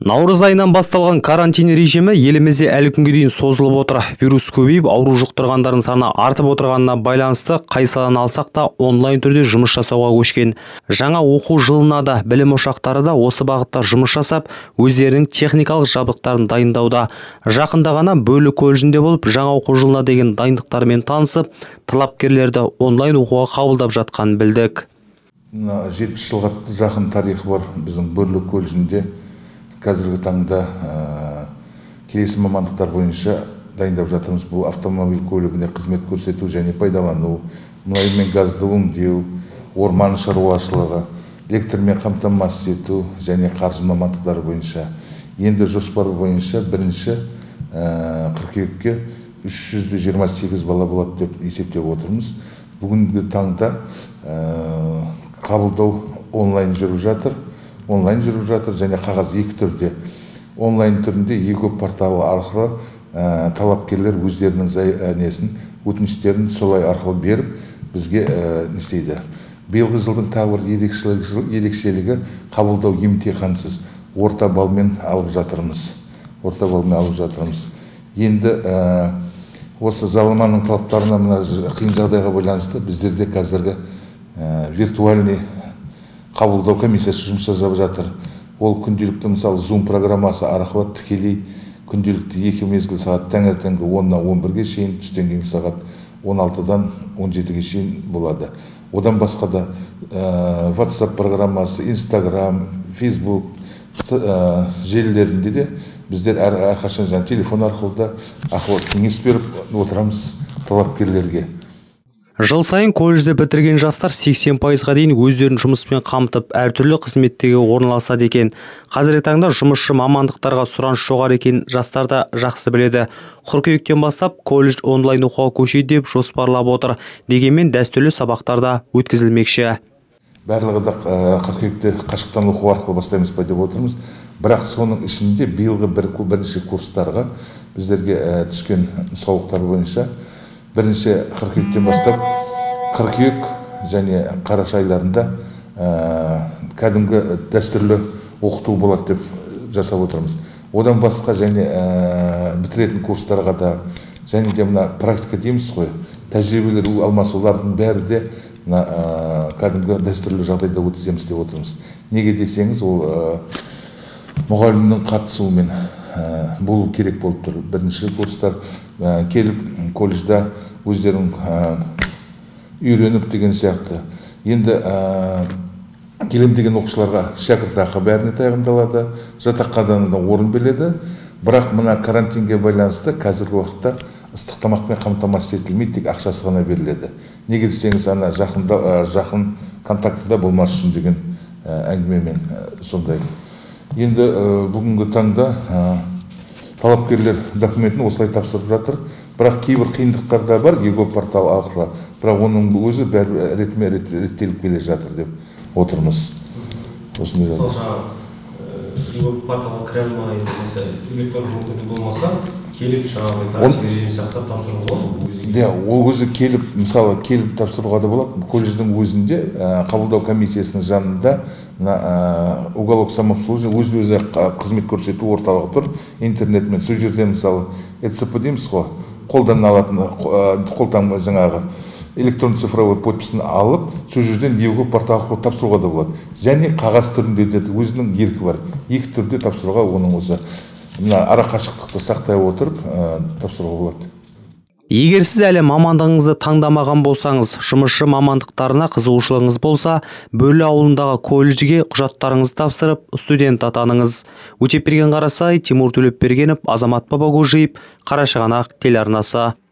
Наурыз айынан басталған карантин режимі елімізде әлі күнге дейін созылып отыр. Вирус көбейіп, ауру жұқтырғандардың саны артып отырғанына байланысты қай саланы алсақ та онлайн түрде жұмыс жасауға көшкен. Жаңа оқу жылына да білім ошақтары да осы бағытта жұмыс жасап, өздерінің техникалық жабдықтарын дайындауда. Жақында ғана Бөрлі колледжінде болып, жаңа оқу жылына деген дайындықтармен танысып, талапкерлерді онлайн оқуға қабылдап жатқанын білдік. 70 жылға жақын тарихы бар біздің Бөрлі колледжінде қазіргі таңда келесі мамандықтар бойынша дайындап жатырмыз. Бұл автомобиль көлігіне қызмет көрсету және пайдалану, мұнай мен газды өңдеу, орман шаруашылығы, электрмен қамтамасыз ету және қаржы мамандықтары бойынша. Енді жоспар бойынша бірінші қыркүйекке 328 бала болады деп есептеп отырмыз. Бүгінгі таңда қабылдау онлайн жүріп жатыр және қағаз екі түрде. Онлайн түрінде ego порталы арқылы талапкерлер өздерінің өтініштерін солай арқылы беріп, бізге істейді. Биылғы жылдың тағы бір ерекшелігі қабылдау емтихансыз орта балмен алып жатырмыз. Енді осы заманның талаптарына қиын жағдайға байланысты біздерде қазіргі виртуальный қабылдау комиссиясы жұмыс жасап жатыр. Ол күнделікті мысалы Zoom программасы арқылы тікелей күнделікті 2 мезгіл сағат таңертеңгі 10-нан 11-ге шейін, түстен кейін сағат 16-дан 17-ге шейін болады. Одан басқа да WhatsApp программасы, Instagram, Facebook желілерінде де біздер әрқашан телефон арқылы кеңес беріп отырамыз талапкерлерге. Жыл сайын колледжді бітірген жастар 80%-ға дейін өздерін жұмыспен қамтып, әртүрлі қызметтегі орналасады екен. Қазіргі таңда жұмысшы мамандықтарға сұраныс жоғары екен жастар да жақсы біледі. Қыркүйектен бастап колледж онлайн оқуға көшеді деп жоспарлап отыр. Дегенмен дәстүрлі сабақтарда өткізілмекші. Барлығы да қыркүйекте қашықтан оқу арқылы бастаймыз ба деп отырмыз. Бірақ соның ішінде биылғы бірінші курстарға біздерге түскен нұсқаулықтар бойынша бірінші қыркүйектен бастап қыркүйек және қараша айларында кәдімгі дәстүрлі оқыту болады деп жасап отырмыз. Одан басқа және бітіретін курстарға да және де мына практика дейміз ғой, тәжірибелер алмасулардың бәрі де кәдімгі дәстүрлі жағдайда өткіземіз деп отырмыз. Неге десеңіз, ол мұғалімнің қатысуымен болу керек болып тұр. Бірінші курстар келіп колледжда өздерін үйреніп деген сияқты. Енді келем деген оқушыларға шәкіртақы бәріне тағайындалады, жатақханадан орын беріледі. Бірақ мына карантинге байланысты қазіргі уақытта ыстық тамақпен қамтамасыз етілмейді, тек ақшасы ғана беріледі. Неге десеңіз, жақын контактыда болмас үшін деген әңгімемен сондай. Енді бүгінгі таңда талапкерлер документін осылай тапсырып жатыр. Бірақ кейбір қиындықтар да бар, ego портал арқылы. Бірақ оның өзі бәрі реттеліп келе жатыр деп отырмыз. Мысалы жаңа ego порталға кіре алмай, электронды мүмкіндік болмаса, келіп жаңағы карантин режимін сақтап тапсыруға болады. Ол өзі келіп тапсыруға да болады. Колледждің өзінде қабылдау комиссиясының жанында уголок самообслуживания өзі қызмет көрсету орталығы тұр. Интернетмен сол жерде мысалы ЭЦП дейміз ғой, қолдан алатын жаңағы электронды цифровой подписын алып, сол жерден ego портал арқылы тапсыруға да болады. Және қағаз түрінде де өзінің еркі бар. Екі түрде тапсыруға, оның осы ара қашықтықты сақтай отырып тапсыруға болады. Егер сіз әлі мамандығыңызды таңдамаған болсаңыз, жұмысшы мамандықтарына қызығушылығыңыз болса, Бөрлі ауылындағы колледжге құжаттарыңызды тапсырып, студент атаныңыз. Өтепберген Қарасай, Тимур Төлепбергенов, Азамат Бабагожиев, Қарашығанақ телеарнасы.